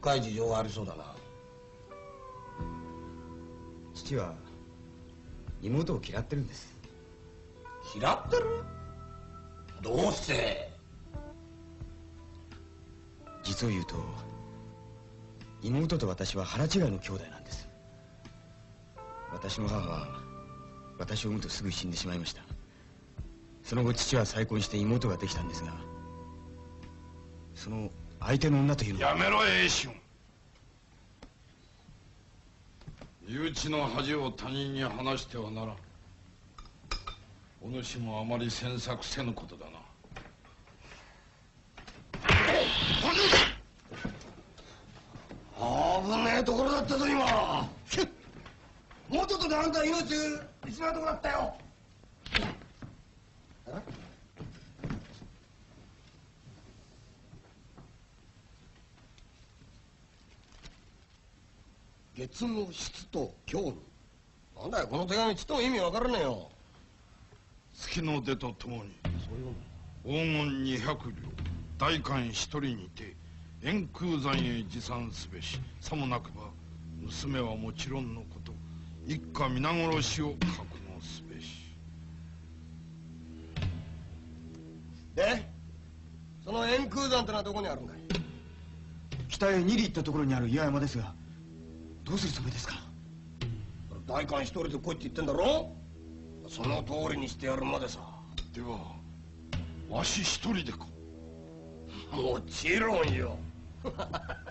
深い事情がありそうだな。 父は妹を嫌ってるんです。 嫌ってる？どうして？ 実を言うと妹と私は腹違いの兄弟なんです。私の母は私を産むとすぐ死んでしまいました。その後父は再婚して妹ができたんですが、その相手の女というのは。 やめろ栄春。身内の恥を他人に話してはならん。お主もあまり詮索せぬことだな。 危ねえところだったぞ今。もうちょっとであんた命失うとこだったよ。月の質と今日に。なんだよこの手紙ちっとも意味わからねえよ。 月の出とともに黄金200両代官一人にて円空山へ持参すべし。さもなくば娘はもちろんのこと一家皆殺しを覚悟すべし。 でその円空山ってのはどこにあるんだい？ 北へ2里行ったところにある岩山ですが、どうするつもりですか？ 代官一人で来いって言ってんだろ。その通りにしてやるまでさ。 ではわし一人でか？ もちろんよ。